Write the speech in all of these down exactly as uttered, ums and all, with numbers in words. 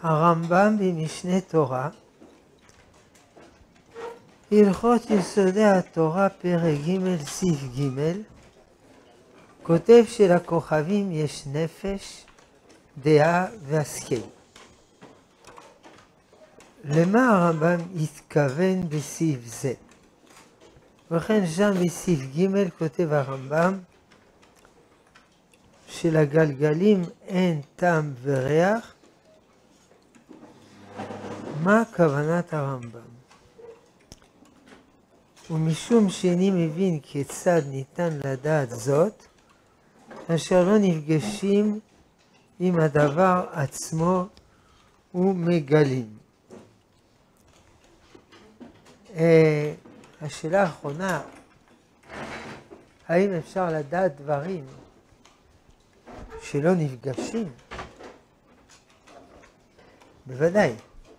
הרמב"ם במשנה תורה, הלכות יסודי התורה, פרק ג' סעיף ג', כותב שלכוכבים יש נפש, דעה והשכל. למה הרמב"ם התכוון בסעיף זה? וכן שם בסעיף ג' כותב הרמב"ם שלגלגלים אין טעם וריח. מה כוונת הרמב"ם? ומשום שאיני מבין כיצד ניתן לדעת זאת, אשר לא נפגשים עם הדבר עצמו ומגלים. אה, השאלה האחרונה, האם אפשר לדעת דברים שלא נפגשים? בוודאי.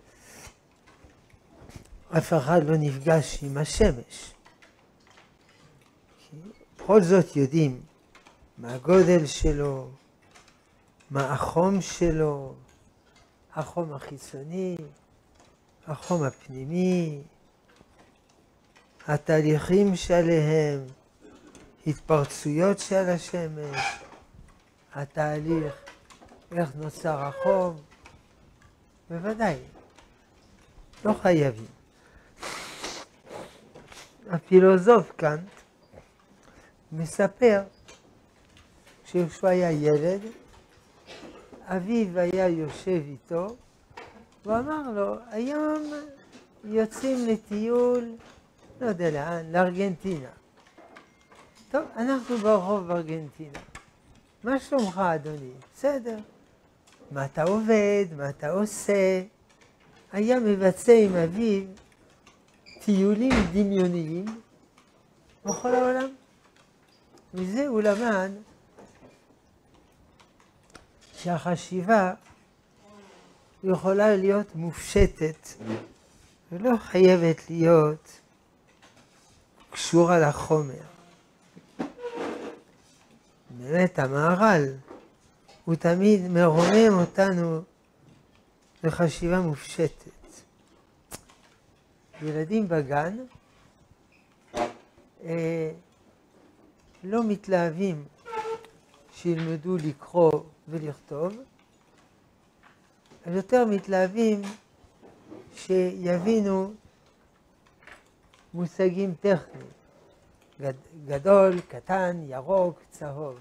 אף אחד לא נפגש עם השמש. בכל זאת יודעים מה הגודל שלו, מה החום שלו, החום החיצוני, החום הפנימי, התהליכים שעליהם, התפרצויות של השמש, התהליך, איך נוצר החום. בוודאי, לא חייבים. הפילוסוף קאנט מספר כשהוא היה ילד, אביו היה יושב איתו, הוא אמר לו, היום יוצאים לטיול, לא יודע לאן, לארגנטינה. טוב, אנחנו ברחוב בארגנטינה. מה שלומך אדוני? בסדר. מה אתה עובד? מה אתה עושה? היה מבצע עם אביו טיולים דמיוניים בכל העולם. מזה הוא למד שהחשיבה יכולה להיות מופשטת ולא חייבת להיות קשורה לחומר. באמת המהר"ל הוא תמיד מרומם אותנו לחשיבה מופשטת. ילדים בגן אה, לא מתלהבים שילמדו לקרוא ולכתוב, הם יותר מתלהבים שיבינו מושגים טכניים, גד, גדול, קטן, ירוק, צהוב.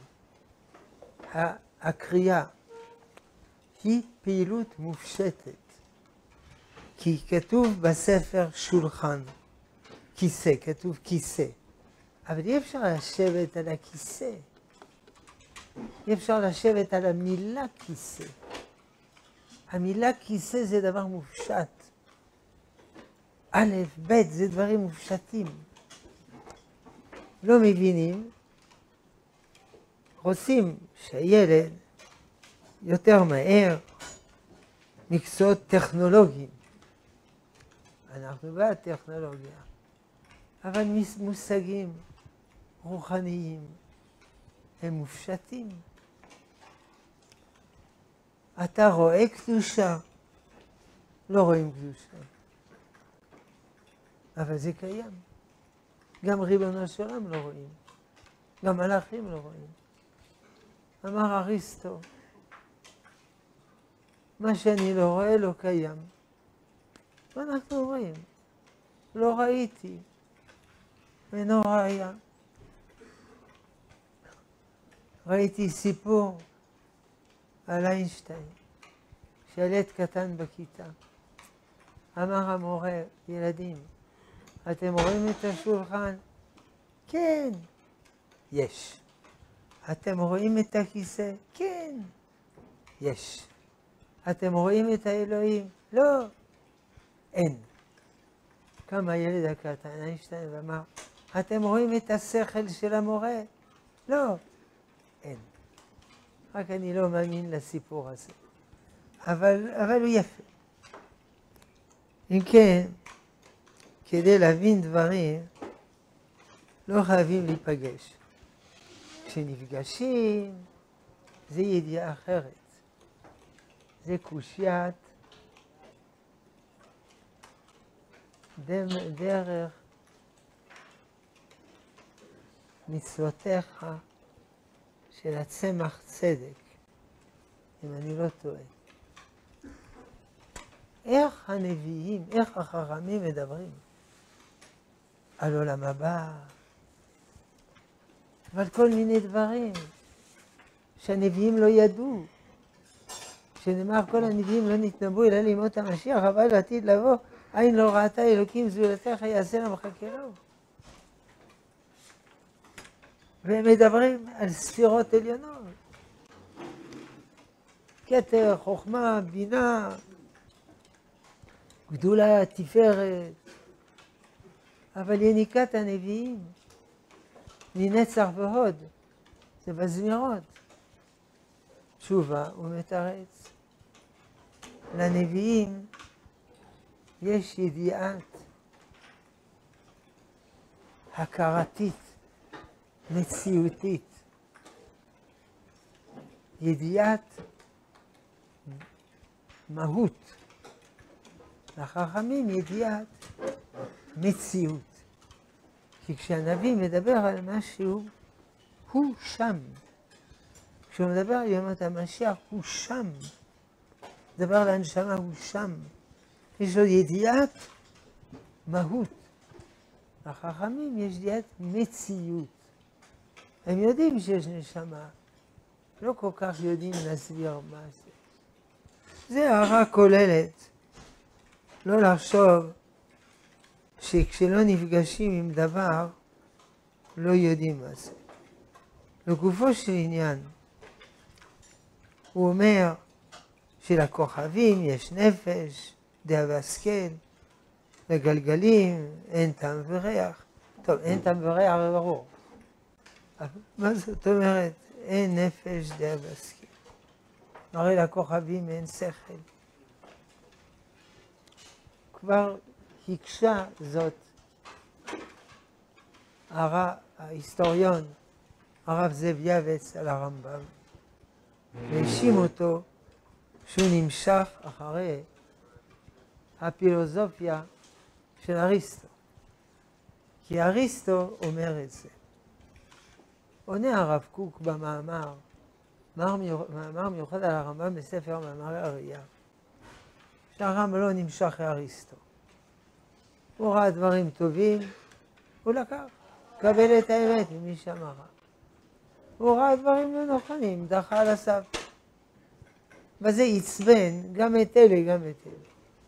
הקריאה היא פעילות מופשטת, כי כתוב בספר שולחן, כיסא, כתוב כיסא, אבל אי אפשר לשבת על הכיסא, אי אפשר לשבת על המילה כיסא. המילה כיסא זה דבר מופשט. א', ב', זה דברים מופשטים. לא מבינים, רוצים שהילד יותר מהר מקצועות טכנולוגיים. אנחנו בעד טכנולוגיה, אבל מושגים רוחניים הם מופשטים. אתה רואה קדושה? לא רואים קדושה. אבל זה קיים. גם ריבונו של עולם לא רואים. גם מלאכים לא רואים. אמר אריסטו, מה שאני לא רואה לא קיים. מה אנחנו רואים? לא ראיתי. אינו ראיה. ראיתי סיפור על איינשטיין, שילד קטן בכיתה. אמר המורה, ילדים, אתם רואים את השולחן? כן, יש. אתם רואים את הכיסא? כן, יש. אתם רואים את האלוהים? לא, אין. קם הילד הקטן, איינשטיין, ואמר, אתם רואים את השכל של המורה? לא, אין. רק אני לא מאמין לסיפור הזה. אבל, אבל הוא יפה. אם כן, כדי להבין דברים, לא חייבים להיפגש. כשנפגשים, זה ידיעה אחרת. זה קושיית דרך מצוותיך של הצמח צדק, אם אני לא טועה. איך הנביאים, איך החכמים מדברים על עולם הבא, ועל כל מיני דברים שהנביאים לא ידעו. שנאמר כל הנביאים לא נתנבאו אלא לימות המשיח, אבל לעתיד לבוא, עין לא ראתה אלוקים זולתך יעשה לה מחכה. והם מדברים על ספירות עליונות. כתר, חוכמה, בינה, גדולה, תפארת. אבל יניקת הנביאים, מנצח והוד, זה בזמירות. תשובה ומתרץ. לנביאים יש ידיעת הכרתית, מציאותית. ידיעת מהות. לחכמים ידיעת מציאות. כי כשהנביא מדבר על משהו, הוא שם. כשהוא מדבר על ימות המשיח, הוא שם. מדבר על הנשמה, הוא שם. יש לו ידיעת מהות. לחכמים יש ידיעת מציאות. הם יודעים שיש נשמה. לא כל כך יודעים להסביר מה זה. זה הערה כוללת. לא לחשוב שכשלא נפגשים עם דבר, לא יודעים מה זה. לגופו של עניין, הוא אומר שלכוכבים יש נפש, דעה והשכל, לגלגלים אין טעם וריח. טוב, אין טעם וריח, זה ברור. מה זאת אומרת? אין נפש, דעה והשכל. הרי לכוכבים אין שכל. כבר הקשה זאת ההיסטוריון, הרב זאב יעבץ על הרמב"ם, והאשים אותו שהוא נמשך אחרי הפילוסופיה של אריסטו. כי אריסטו אומר את זה. עונה הרב קוק במאמר, מאמר מיוחד על הרמב"ם בספר מאמרי הראייה, שהרמב"ם לא נמשך לאריסטו. הוא ראה דברים טובים, הוא לקח, קבל את האמת ממי שאמרה. הוא ראה דברים לא נכונים, דחה על הסף. וזה יצבן גם את אלה, גם את אלה.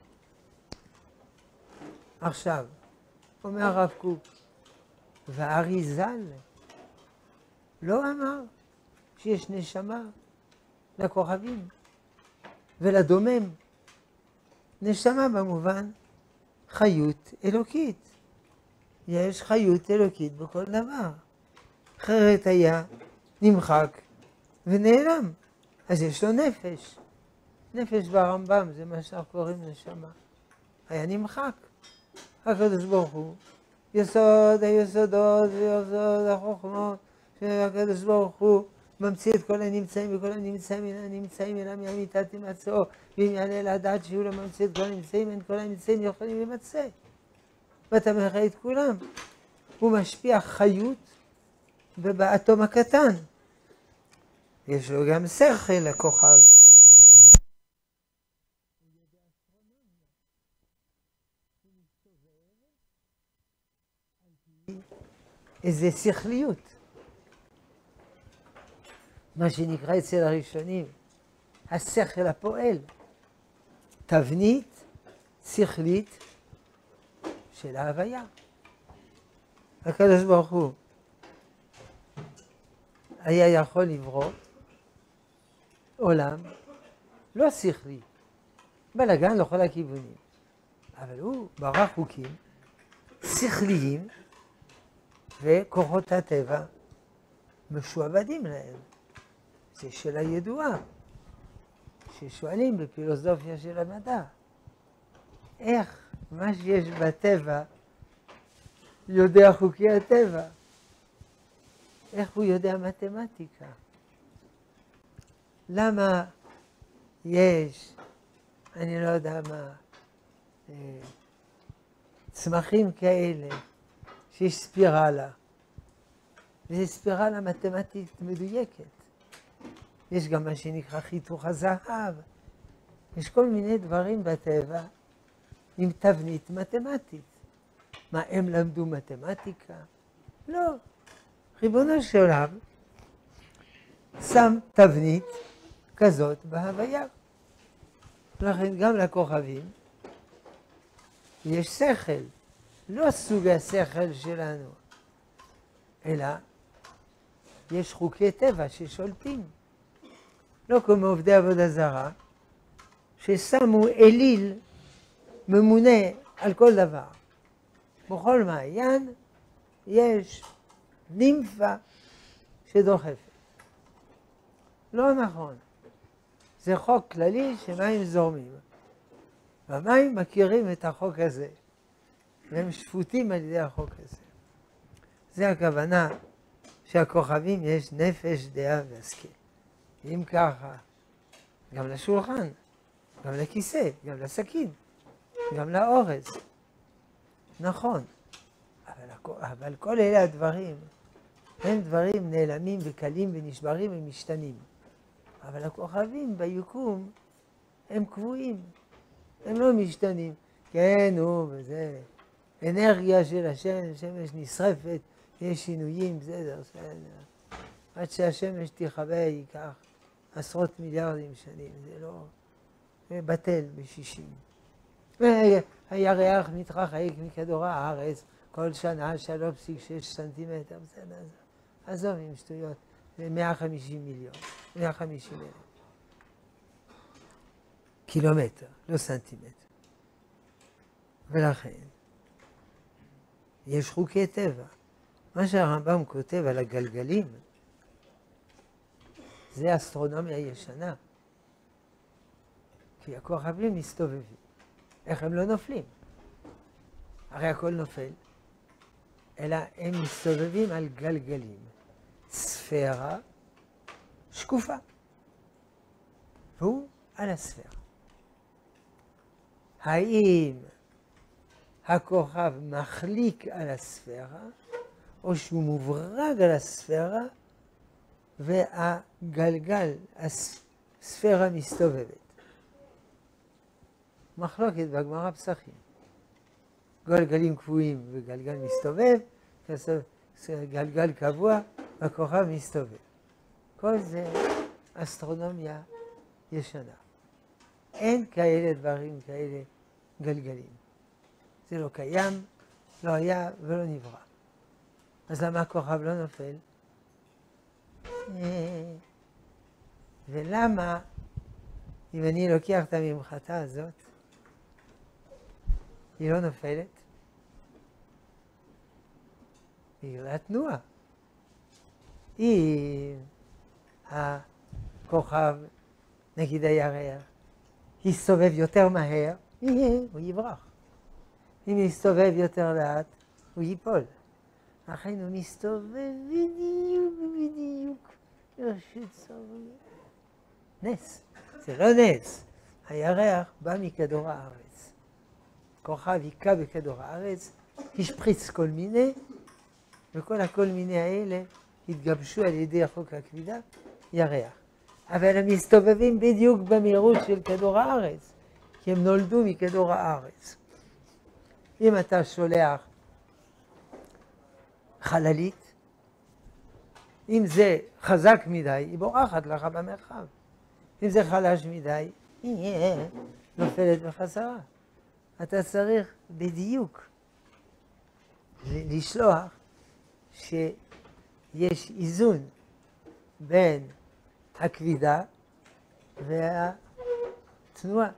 עכשיו, אומר הרב קוק, והאריז"ל לא אמר שיש נשמה לכוכבים ולדומם. נשמה במובן חיות אלוקית. יש חיות אלוקית בכל דבר. אחרת היה נמחק ונעלם. אז יש לו נפש. נפש ברמב"ם זה מה שאנחנו קוראים נשמה. היה נמחק. הקדוש ברוך הוא, יסוד היסודות ויסוד החוכמות, שהקדוש ברוך הוא ממציא את כל הנמצאים וכל הנמצאים מן הנמצאים אלא מאמיתת הימצאו, ואם יעלה לדעת שהוא לא ממציא את כל הנמצאים, אין כל הנמצאים יכולים להימצא. ואתה מראה את כולם. הוא משפיע חיות ובאטום הקטן. יש לו גם שכל לכוכב. איזה שכליות. מה שנקרא אצל הראשונים, השכל הפועל. תבנית שכלית של ההוויה. הקדוש ברוך הוא היה יכול לברוא עולם לא שכלי, בלגן לכל הכיוונים. אבל הוא ברא חוקים שכליים, וכוחות הטבע משועבדים להם. זה שאלה ידועה, ששואלים בפילוסופיה של המדע. איך מה שיש בטבע יודע חוקי הטבע? איך הוא יודע מתמטיקה? למה יש, אני לא יודע מה, צמחים כאלה, שיש ספירלה, וזו ספירלה מתמטית מדויקת. יש גם מה שנקרא חיתוך הזהב. יש כל מיני דברים בטבע עם תבנית מתמטית. מה, הם למדו מתמטיקה? לא. ריבונו של עולם שם תבנית כזאת בהוויה. לכן גם לכוכבים יש שכל, לא סוג השכל שלנו, אלא יש חוקי טבע ששולטים. לא כמו עובדי עבודה זרה, ששמו אליל ממונה על כל דבר. בכל מעיין יש נימפה שדוחפת. לא נכון. זה חוק כללי שמים זורמים. והמים מכירים את החוק הזה, והם שפוטים על ידי החוק הזה. זה הכוונה שהכוכבים יש נפש, דעה והשכל. אם ככה, גם לשולחן, גם לכיסא, גם לסכין, גם לאורז. נכון, אבל, אבל כל אלה הדברים הם דברים נעלמים וקלים ונשברים ומשתנים. אבל הכוכבים ביקום הם קבועים, הם לא משתנים. כן, נו, וזה אנרגיה של השמש, השמש נשרפת, יש שינויים, בסדר, בסדר. עד שהשמש תיכבה ייקח עשרות מיליארדים שנים, זה לא... זה בטל בשישים. הירח מתרחק מכדור הארץ כל שנה שלוש נקודה שש סנטימטר, בסדר, עזוב עם שטויות, זה מאה וחמישים מיליון, מאה וחמישים אלף. קילומטר, לא סנטימטר. ולכן, יש חוקי טבע. מה שהרמב"ם כותב על הגלגלים, זה אסטרונומיה ישנה. כי הכוכבים מסתובבים. איך הם לא נופלים? הרי הכל נופל. אלא הם מסתובבים על גלגלים. ספירה שקופה. והוא על הספירה. האם הכוכב מחליק על הספירה, או שהוא מוברג על הספירה, והגלגל, הספירה מסתובבת. מחלוקת בגמרא פסחים. גלגלים קבועים וגלגל מסתובב, גלגל קבוע והכוכב מסתובב. כל זה אסטרונומיה ישנה. אין כאלה דברים, כאלה גלגלים. זה לא קיים, לא היה ולא נברא. אז למה הכוכב לא נופל? ולמה, אם אני לוקח את הממחטה הזאת, היא לא נופלת? בגלל התנועה. אם הכוכב, נגיד הירח, יסתובב יותר מהר, הוא יברח. אם יסתובב יותר לאט, הוא ייפול. לכן הוא מסתובב בדיוק, בדיוק. נס. זה לא נס. הירח בא מכדור הארץ. כוכב היכה בכדור הארץ, השפריץ כל מיני, וכל הכל מיני האלה התגבשו על ידי חוק הכבידה, ירח. אבל הם מסתובבים בדיוק במהירות של כדור הארץ, כי הם נולדו מכדור הארץ. אם אתה שולח חללית, אם זה חזק מדי, היא בורחת לך במרחב. אם זה חלש מדי, היא נופלת בחזרה. אתה צריך בדיוק לשלוח שיש איזון בין הכבידה והתנועה.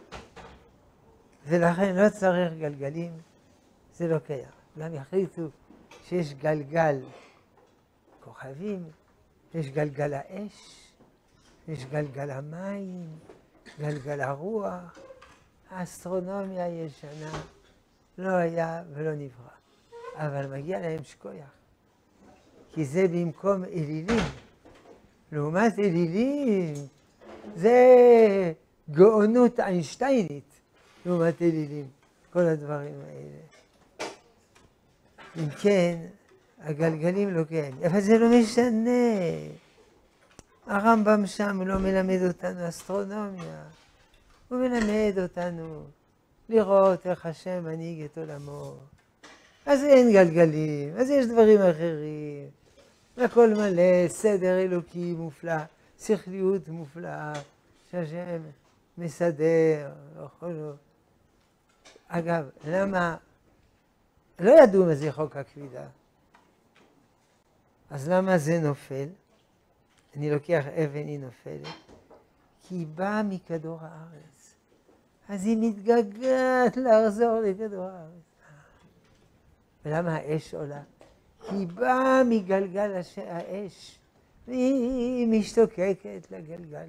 ולכן לא צריך גלגלים, זה לא קיים. גם יחליטו שיש גלגל כוכבים, יש גלגל האש, יש גלגל המים, גלגל הרוח. האסטרונומיה הישנה לא היה ולא נברא. אבל מגיע להם שכוח. כי זה במקום אלילים. לעומת אלילים, זה גאונות איינשטיינית לעומת אלילים. כל הדברים האלה. אם כן, הגלגלים לא כאלה. אבל זה לא משנה. הרמב"ם שם לא מלמד אותנו אסטרונומיה. הוא מלמד אותנו לראות איך השם מנהיג את עולמו. אז אין גלגלים, אז יש דברים אחרים. הכל מלא, סדר אלוקי מופלא, שכליות מופלאה, שהשם מסדר, וכל... אגב, למה... לא ידעו מה זה חוק הכבידה. אז למה זה נופל? אני לוקח אבן, היא נופלת. כי היא באה מכדור הארץ. אז היא מתגעגעת לחזור לכדור הארץ. ולמה האש עולה? כי היא באה מגלגל הש... האש. והיא משתוקקת לגלגל.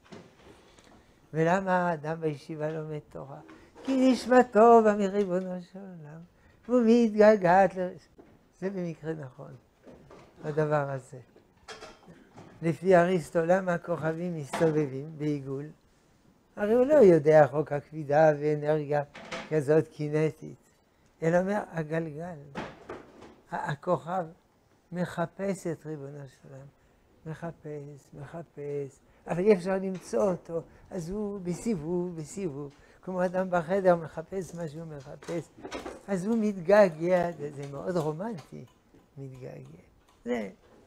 ולמה האדם בישיבה לומד תורה? כי נשמתו בא מריבונו של עולם. והוא מתגעגעת ל... זה במקרה נכון, הדבר הזה. לפי אריסטו, למה הכוכבים מסתובבים בעיגול? הרי הוא לא יודע חוק הכבידה ואנרגיה כזאת קינטית. אלא אומר, הגלגל, הכוכב מחפש את ריבונו של עולם. מחפש, מחפש, אבל אי אפשר למצוא אותו, אז הוא בסיבוב, בסיבוב. כמו אדם בחדר מחפש מה שהוא מחפש, אז הוא מתגעגע, זה מאוד רומנטי, מתגעגע. זה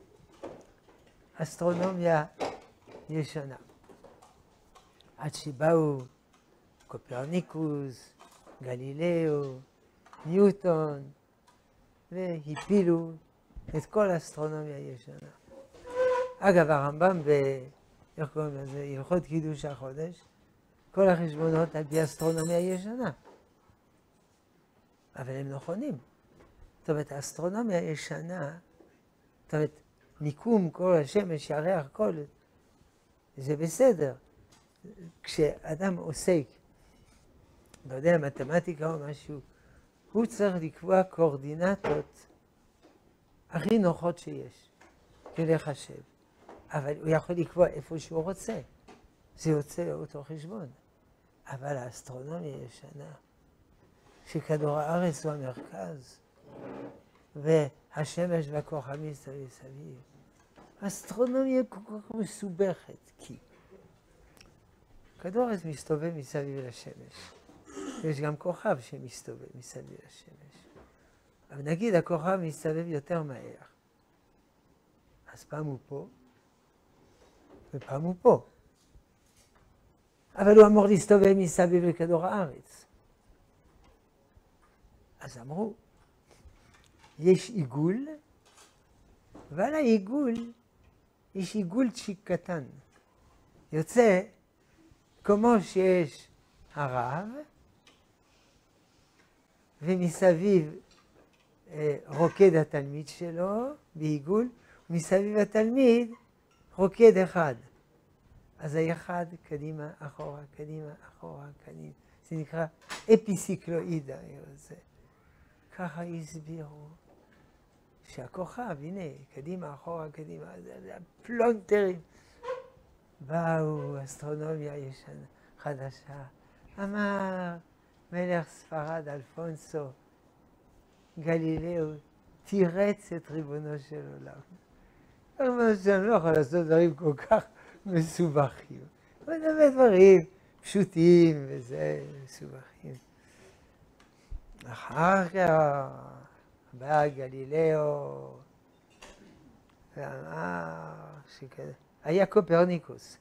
אסטרונומיה ישנה. עד שבאו קופרניקוס, גלילאו, ניוטון, והפילו את כל האסטרונומיה הישנה. אגב, הרמב"ם ב... איך קוראים לזה? הלכות קידוש החודש, כל החשבונות על פי אסטרונומיה ישנה. אבל הם נכונים. זאת אומרת, האסטרונומיה ישנה, זאת אומרת, מיקום כל השמש, ירח, כל, זה בסדר. כשאדם עוסק, לא יודע, מתמטיקה או משהו, הוא צריך לקבוע קואורדינטות הכי נוחות שיש, ולחשב. אבל הוא יכול לקבוע איפה שהוא רוצה. זה יוצא אותו חשבון. אבל האסטרונומיה ישנה, שכדור הארץ הוא המרכז, והשמש והכוכבים מסביב סביב. האסטרונומיה כל כך מסובכת, כי כדור הארץ מסתובב מסביב לשמש. יש גם כוכב שמסתובב מסביב לשמש. אבל נגיד הכוכב מסתובב יותר מהר. אז פעם הוא פה, ופעם הוא פה. אבל הוא אמור להסתובב מסביב לכדור הארץ. אז אמרו, יש עיגול, ועל העיגול יש עיגולצ'יק קטן. יוצא כמו שיש הרב, ומסביב אה, רוקד התלמיד שלו בעיגול, ומסביב התלמיד רוקד אחד. אז האחד קדימה, אחורה, קדימה, אחורה, קדימה. זה נקרא אפיסיקלואידה. זה. ככה הסבירו שהכוכב, הנה, קדימה, אחורה, קדימה, זה הפלונטרים. באו אסטרונומיה ישנה, חדשה. אמר מלך ספרד, אלפונסו, גלילאו, תירץ את ריבונו של עולם. ריבונו של עולם לא יכול לעשות דברים כל כך מסובכים. אבל באמת דברים פשוטים וזה, מסובכים. אחר כך בא גלילאו ואמר שכזה. היה קופרניקוס.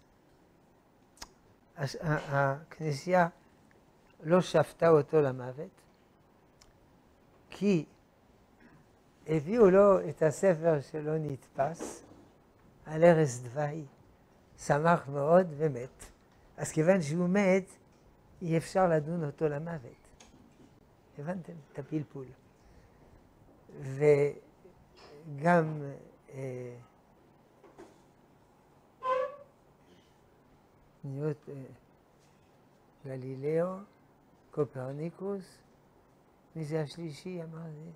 הכנסייה לא שפטה אותו למוות, כי הביאו לו את הספר שלא נתפס, על ערש דווי, שמח מאוד ומת. אז כיוון שהוא מת, אי אפשר לדון אותו למוות. הבנתם? את הפלפול. וגם אה, ניוט, אה, גלילאו, קופרניקוס, מי זה השלישי? אמר זה?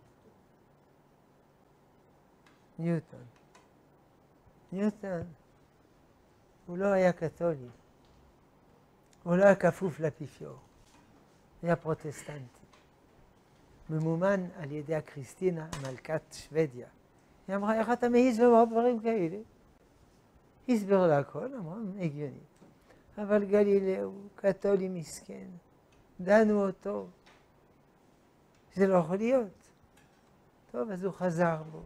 ניוטון. ניוטון, הוא לא היה קתולי. הוא לא היה כפוף לאפיפיור. הוא היה פרוטסטנטי. ממומן על ידי הקריסטינה, מלכת שוודיה. היא אמרה, איך אתה מעיז לומר דברים כאלה? הסבר לה הכל, אמרה, הגיוני. אבל גלילאו, קתולי מסכן, דנו אותו. זה לא יכול להיות. טוב, אז הוא חזר בו.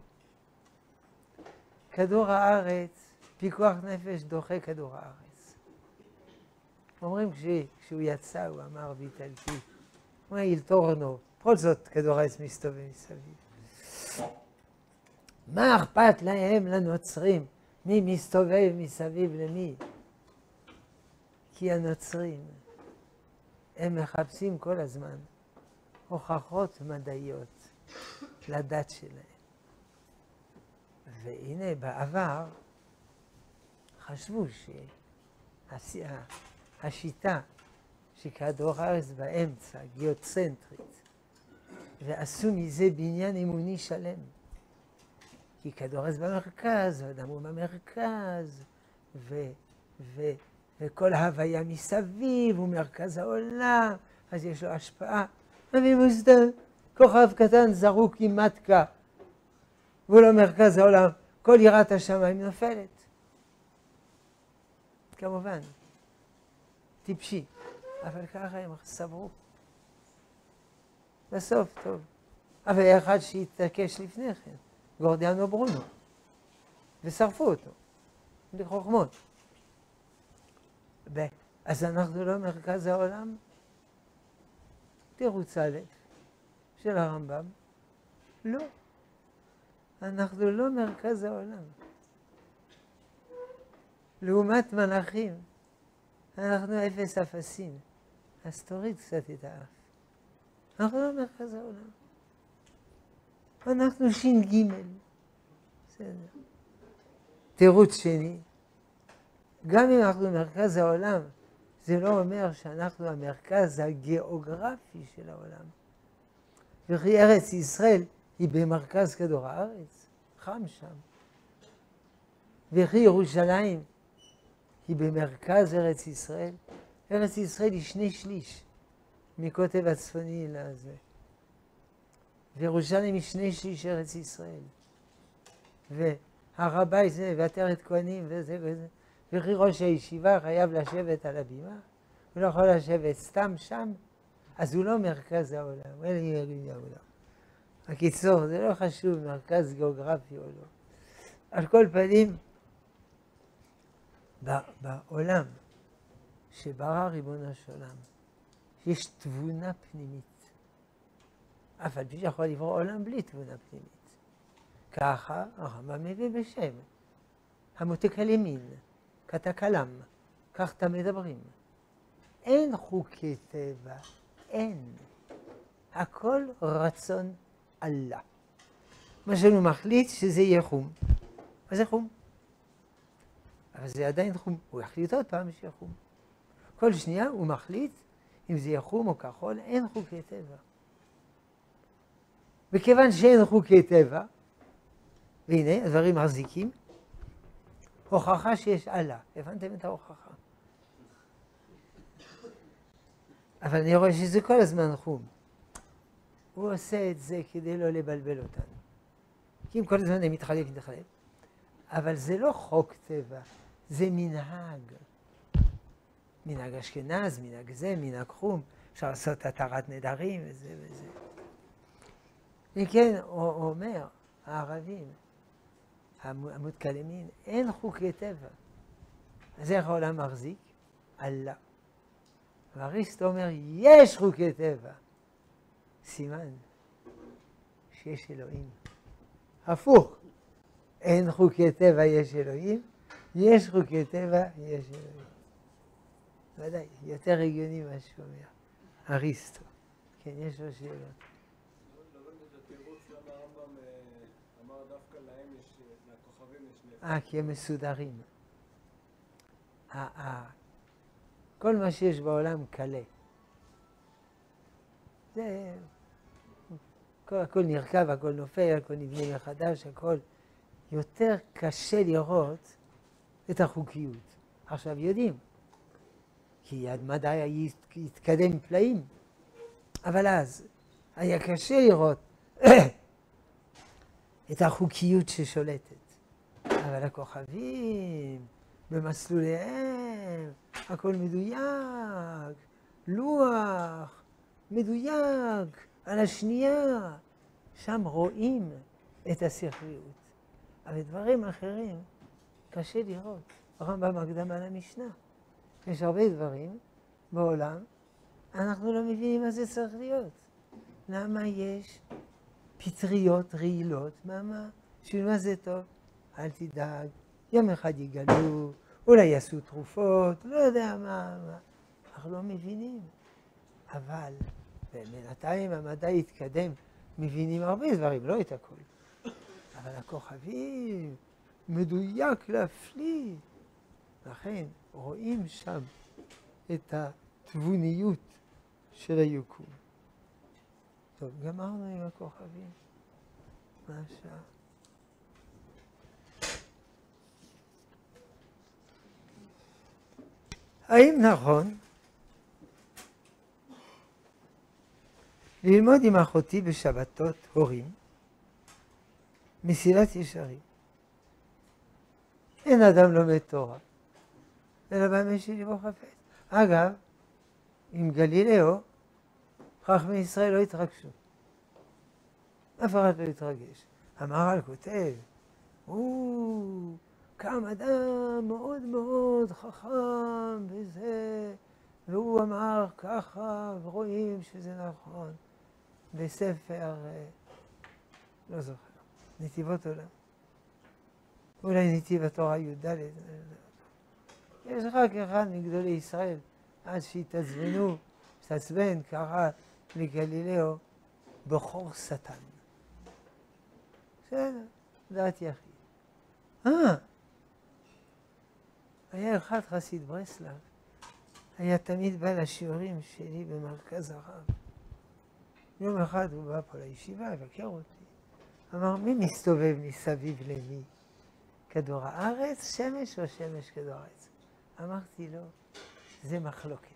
כדור הארץ, פיקוח נפש דוחה כדור הארץ. אומרים כשהוא יצא, הוא אמר באיטלקי, הוא אומר, איל טורנו, בכל זאת כדור הארץ מסתובב מסביב. מה אכפת להם, לנוצרים, מי מסתובב מסביב למי? כי הנוצרים, הם מחפשים כל הזמן הוכחות מדעיות לדת שלהם. והנה בעבר חשבו שהשיטה שכדור הארץ באמצע, גיאוצנטרית, ועשו מזה בניין אמוני שלם. כי כדור הארץ במרכז, ואדם הוא במרכז, ו, ו, וכל ההוויה מסביב, הוא מרכז העולם, אז יש לו השפעה. וממוסדר, כוכב קטן זרוק עם מתקה, והוא לא מרכז העולם, כל יראת השמיים נופלת. כמובן, טיפשי, אבל ככה הם סברו. בסוף, טוב. אבל אחד שהתעקש לפני כן, גורדיאנו ברונו, ושרפו אותו, לחוכמות. אז אנחנו לא מרכז העולם? תירוץ א' של הרמב"ם, לא. אנחנו לא מרכז העולם. לעומת מלאכים, אנחנו אפס אפסים. אז תוריד קצת את האף. אנחנו לא מרכז העולם. אנחנו ש"ג. בסדר. תירוץ שני, גם אם אנחנו מרכז העולם, זה לא אומר שאנחנו המרכז הגיאוגרפי של העולם. וכי ארץ ישראל היא במרכז כדור הארץ, חם שם. וכי ירושלים היא במרכז ארץ ישראל. ארץ ישראל היא שני שליש מקוטב הצפוני לזה. וירושלים היא שני שליש ארץ ישראל. והר הבית זה ועטרת כהנים וזה וזה. וכי ראש הישיבה חייב לשבת על הבימה, הוא לא יכול לשבת סתם שם, אז הוא לא מרכז העולם, אין לי יגיד העולם. הקיצור, זה לא חשוב מרכז גיאוגרפי או לא. על כל פנים, בעולם שברא ריבונו של עולם, יש תבונה פנימית. אף על פי שיכול לברוא עולם בלי תבונה פנימית. ככה הרמב"ם מביא בשם, המותקלימין, כתקלם, כך אתם מדברים. אין חוקי טבע, אין. הכל רצון אללה. מה שהוא מחליט שזה יהיה חום. אז זה חום. אבל זה עדיין חום. הוא יחליט עוד פעם שיהיה חום. כל שנייה הוא מחליט אם זה יהיה חום או כחול, אין חוקי טבע. וכיוון שאין חוקי טבע, והנה הדברים מחזיקים, הוכחה שיש אללה. הבנתם את ההוכחה? אבל אני רואה שזה כל הזמן חום. הוא עושה את זה כדי לא לבלבל אותנו. כי אם כל הזמן הם מתחלק, מתחלק. אבל זה לא חוק טבע, זה מנהג. מנהג אשכנז, מנהג זה, מנהג חום. אפשר לעשות התרת נדרים וזה וזה. וכן, הוא אומר, הערבים, המותקלמין, אין חוקי טבע. אז איך העולם מחזיק? אללה. ואריסטו אומר, יש חוקי טבע. סימן שיש אלוהים. הפוך. אין חוקי טבע, יש אלוהים. יש חוקי טבע, יש אלוהים. ודאי, יותר הגיוני מה שהוא אומר. אריסטו. כן, יש לו שאלות. אה, כי הם מסודרים. כל מה שיש בעולם קלה. זה... הכל נרכב, הכל נופל, הכל נבנה מחדש, הכל יותר קשה לראות את החוקיות. עכשיו יודעים, כי המדע יתקדם פלאים. אבל אז, היה קשה לראות את החוקיות ששולטת. אבל הכוכבים, במסלוליהם, הכל מדויק, לוח, מדויק, על השנייה. שם רואים את השכליות. אבל דברים אחרים קשה לראות. הרמב"ם הקדמה למשנה. יש הרבה דברים בעולם, אנחנו לא מבינים מה זה צריך להיות. למה יש פטריות רעילות? מה מה? בשביל מה זה טוב? אל תדאג, יום אחד יגלו, אולי יעשו תרופות, לא יודע מה, מה. אנחנו לא מבינים. אבל בינתיים המדע יתקדם, מבינים הרבה דברים, לא את הכל. אבל הכוכבים מדויק להפליא. לכן רואים שם את התבוניות של היקום. טוב, גמרנו עם הכוכבים. מה השעה? האם נכון ללמוד עם אחותי בשבתות הורים מסילת ישרים? אין אדם לומד תורה, אלא במה שליבו חפץ. אגב, עם גלילאו, חכמי ישראל לא התרגשו. אף אחד לא התרגש. המהר"ל כותב, הוא קם אדם מאוד מאוד חכם וזה, והוא אמר ככה, ורואים שזה נכון. בספר, לא זוכר, נתיבות עולם. אולי נתיב התורה י"ד. יש רק אחד מגדולי ישראל, עד שהתעצבנו, שהתעצבן, קרא לגלילאו בכור שטן. בסדר, דעת יחיד. אה, היה אחד חסיד ברסלב, היה תמיד בא לשיעורים שלי במרכז הרב. יום אחד הוא בא פה לישיבה, לבקר אותי. אמר, מי מסתובב מסביב למי? כדור הארץ, שמש או שמש כדור הארץ? אמרתי לו, זה מחלוקת.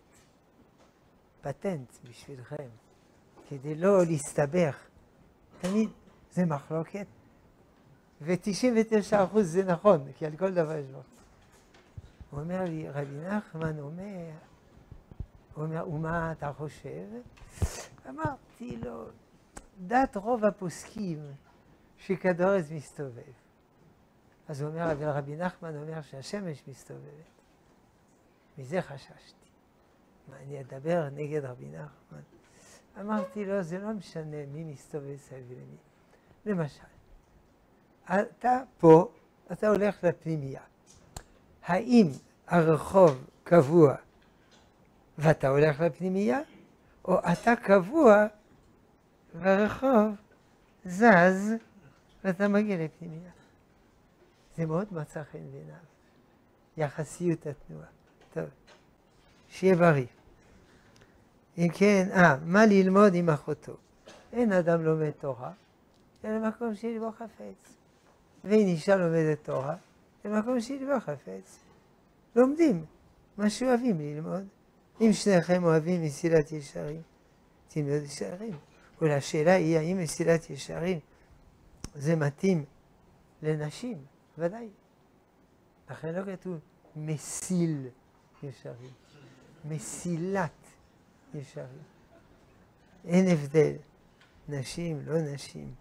פטנט בשבילכם, כדי לא להסתבך. תמיד זה מחלוקת, ו-תשעים ותשעה אחוז זה נכון, כי על כל דבר יש מחלוקת. הוא אומר לי, רבי נחמן אומר, הוא אומר, ומה אתה חושב? אמרתי לו, דת רוב הפוסקים שכדור הארץ מסתובב. אז הוא אומר, אבל רבי נחמן אומר שהשמש מסתובבת. מזה חששתי. מה, אני אדבר נגד רבי נחמן? אמרתי לו, זה לא משנה מי מסתובב סביב למי. למשל, אתה פה, אתה הולך לפנימייה. האם הרחוב קבוע ואתה הולך לפנימייה, או אתה קבוע והרחוב זז ואתה מגיע לפנימייה? זה מאוד מצא חן בעיניו, יחסיות התנועה. טוב, שיהיה בריא. אם כן, אה, מה ללמוד עם אחותו? אין אדם לומד תורה, אלא מקום שליבו חפץ. ואין אישה לומדת תורה, אלא מקום שליבו חפץ. לומדים מה שאוהבים ללמוד. אם שניכם אוהבים מסילת ישרים, תלמדו ישרים. ולשאלה היא, האם מסילת ישרים זה מתאים לנשים? ודאי. לכן לא כתוב מסיל ישרים, מסילת ישרים. אין הבדל, נשים, לא נשים.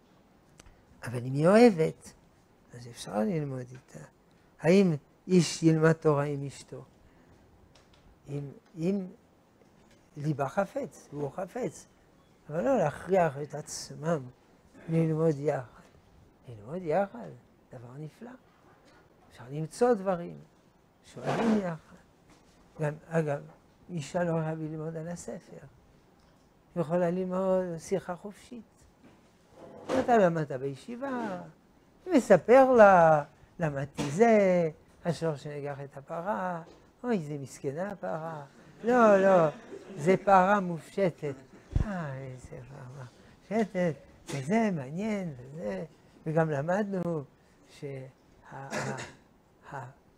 אבל אם היא אוהבת, אז אפשר ללמוד איתה. האם איש ילמד תורה עם אשתו? אם, אם ליבה חפץ, הוא חפץ. אבל לא להכריח את עצמם ללמוד יחד. ללמוד יחד, דבר נפלא. אפשר למצוא דברים, שואלים יחד. גם, אגב, אישה לא אוהב ללמוד על הספר. היא יכולה ללמוד שיחה חופשית. אתה למדת בישיבה, מספר לה, למדתי זה, השור שנגח את הפרה, אוי, זה מסכנה הפרה. לא, לא, זה פרה מופשטת. אה, איזה פרה מופשטת, וזה מעניין, וזה. וגם למדנו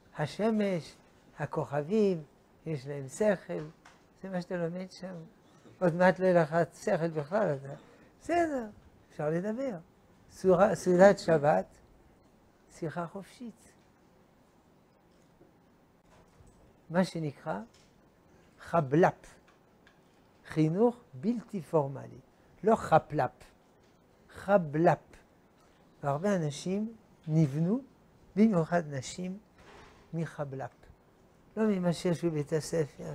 שהשמש, הכוכבים, יש להם שכל. זה מה שאתה לומד שם. עוד מעט לא יהיה לך שכל בכלל, בסדר, אפשר לדבר. סעודת שבת, שיחה חופשית. מה שנקרא חבל"פ, חינוך בלתי פורמלי, לא חפל"פ, חבל"פ. והרבה אנשים נבנו, במיוחד נשים, מחבל"פ. לא ממה שיש בבית הספר,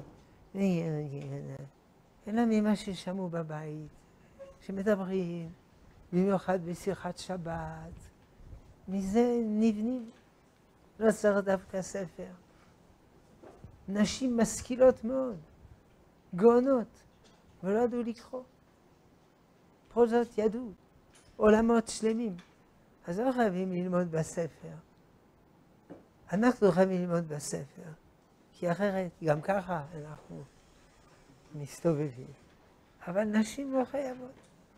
אלא ממה ששמעו בבית, שמדברים, במיוחד בשיחת שבת. מזה נבנים, לא צריך דווקא ספר. נשים משכילות מאוד, גאונות, ולא ידעו לקרוא. בכל זאת ידעו, עולמות שלמים. אז לא חייבים ללמוד בספר. אנחנו חייבים ללמוד בספר, כי אחרת גם ככה אנחנו מסתובבים. אבל נשים לא חייבות.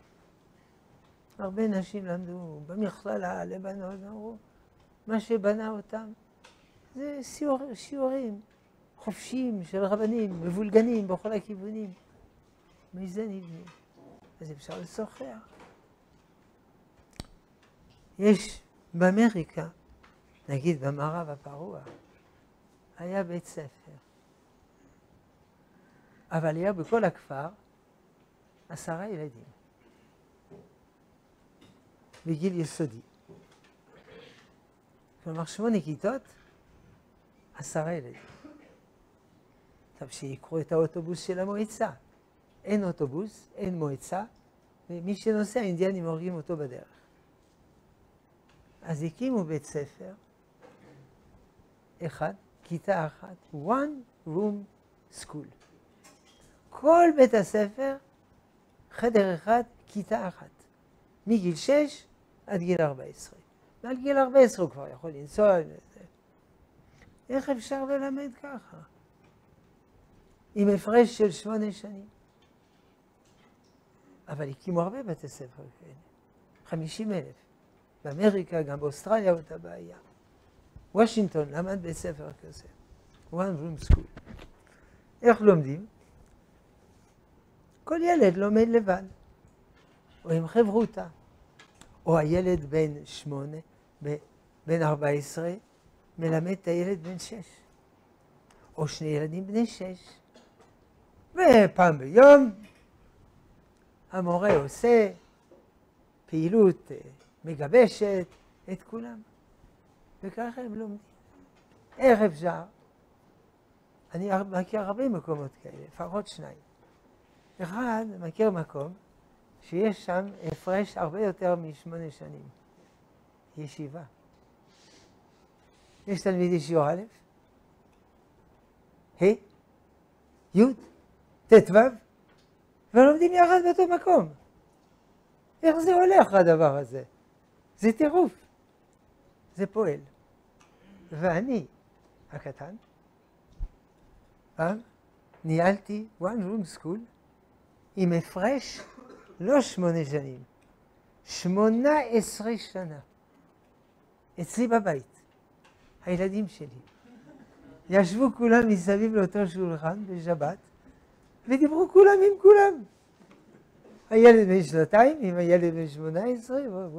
הרבה נשים למדו במכללה, לבנות, אמרו, מה שבנה אותם זה שיעור, שיעורים חופשיים של רבנים, מבולגנים בכל הכיוונים. מזה נבנה. אז אפשר לשוחח. יש באמריקה, נגיד במערב הפרוע, היה בית ספר. אבל היה בכל הכפר עשרה ילדים. בגיל יסודי. כלומר שמונה כיתות, עשרה ילדים. עכשיו שיקחו את האוטובוס של המועצה. אין אוטובוס, אין מועצה, ומי שנוסע, האינדיאנים הורגים אותו בדרך. אז הקימו בית ספר, אחד, כיתה אחת, one room school. כל בית הספר, חדר אחד, כיתה אחת. מגיל שש עד גיל ארבע עשרה. ועד גיל ארבע עשרה הוא כבר יכול לנסוע. איך אפשר ללמד ככה? עם הפרש של שמונה שנים. אבל הקימו הרבה בתי ספר כאלה. חמישים אלף. באמריקה, גם באוסטרליה אותה בעיה. וושינגטון למד בית ספר כזה. one room school. איך לומדים? כל ילד לומד לבד. או עם חברותה. או הילד בן שמונה, בן ארבע עשרה, מלמד את הילד בן שש. או שני ילדים בני שש. ופעם ביום המורה עושה פעילות מגבשת את כולם. וככה הם לומדים. איך אפשר? אני מכיר הרבה מקומות כאלה, לפחות שניים. אחד, מכיר מקום שיש שם הפרש הרבה יותר משמונה שנים. ישיבה. יש תלמידי שיעור א', ה', י', ט' ו', ולומדים יחד באותו מקום. איך זה הולך הדבר הזה? זה טירוף. זה פועל. ואני, הקטן, פעם ניהלתי one room school עם הפרש לא שמונה שנים, שמונה עשרה שנה. אצלי בבית, הילדים שלי. ישבו כולם מסביב לאותו שולחן בשבת, ודיברו כולם עם כולם. הילד בן שנתיים עם הילד בן שמונה עשרה,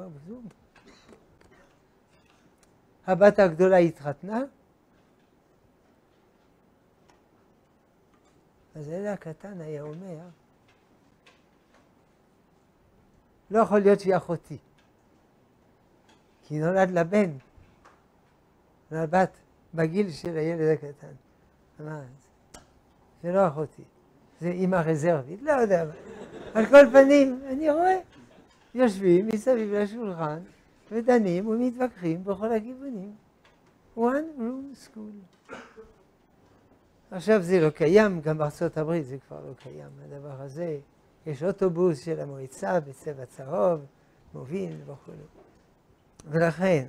הבת הגדולה התחתנה, אז אלה הקטן היה אומר, לא יכול להיות שהיא אחותי, כי נולד לבן, לבת, בגיל של הילד הקטן. אמר, זה לא אחותי, זה אמא רזרבית, לא יודע מה. על כל פנים, אני רואה, יושבים מסביב לשולחן, ודנים ומתווכחים בכל הכיוונים. one room school. עכשיו זה לא קיים, גם בארצות הברית זה כבר לא קיים, הדבר הזה. יש אוטובוס של המועצה בצבע צהוב, מוביל וכו'. ולכן,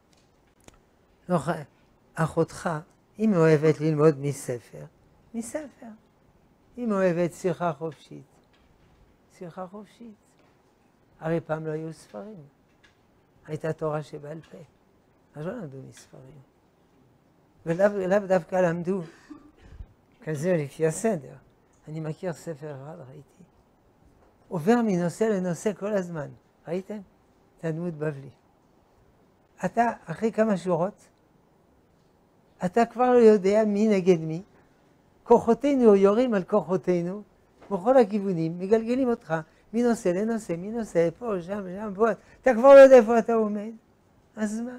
אחותך, אם אוהבת ללמוד מספר, מספר. אם אוהבת שיחה חופשית, שיחה חופשית. הרי פעם לא היו ספרים. הייתה תורה שבעל פה. אז לא למדו מספרים. ולאו דווקא למדו כזה לפי הסדר. אני מכיר ספר אחד, ראיתי. עובר מנושא לנושא כל הזמן. ראיתם? תלמוד בבלי. אתה, אחרי כמה שורות, אתה כבר לא יודע מי נגד מי. כוחותינו יורים על כוחותינו, בכל הכיוונים, מגלגלים אותך מנושא לנושא, מנושא, פה, שם, שם, פה. אתה כבר לא יודע איפה אתה עומד. אז מה?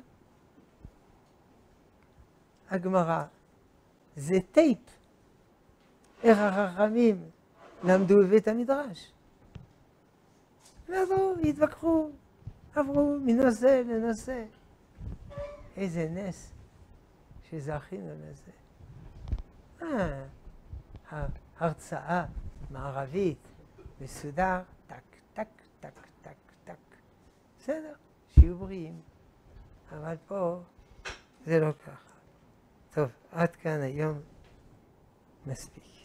הגמרא, זה טייפ. איך החכמים למדו בבית המדרש. ועברו, התווכחו, עברו מנושא לנושא. איזה נס שזכינו לזה. אה, הרצאה מערבית, מסודר, טק, טק, טק, טק, טק. בסדר, שיהיו בריאים. אבל פה זה לא ככה. טוב, עד כאן היום מספיק.